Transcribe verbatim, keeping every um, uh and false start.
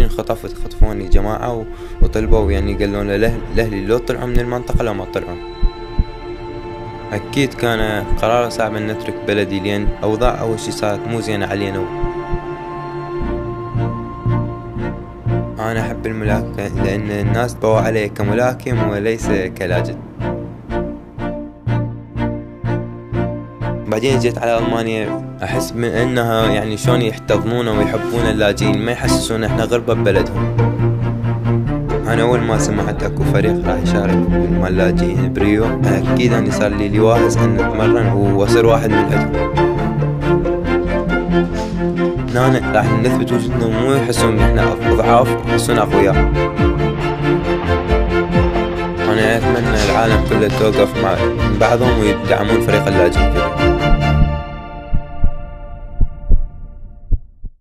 انخطفت خطفوني جماعة وطلبوا يعني قالوا لأهلي لو طلعوا من المنطقة لو ما طلعوا. أكيد كان قرار صعب أن نترك بلدي لأن أوضاع أول شي صارت مو زينة علينا. أنا أحب الملاكمة لأن الناس بوا علي كملاكم وليس كلاجئ. بعدين جيت على ألمانيا أحس من أنها يعني شلون يحتضنونا ويحبون اللاجئين، ما يحسسون إحنا غربة ببلدهم. أنا أول ما سمعت أكو فريق راح يشارك مع اللاجئين بريو أكيد أني صار لي لواهز أن أتمرن وأصير واحد من عندهم. هنا راح نثبت وجودنا ومو يحسون إحنا ضعاف، يحسون أقوياء. أنا أتمنى العالم كله توقف مع بعضهم ويدعمون فريق اللاجئين.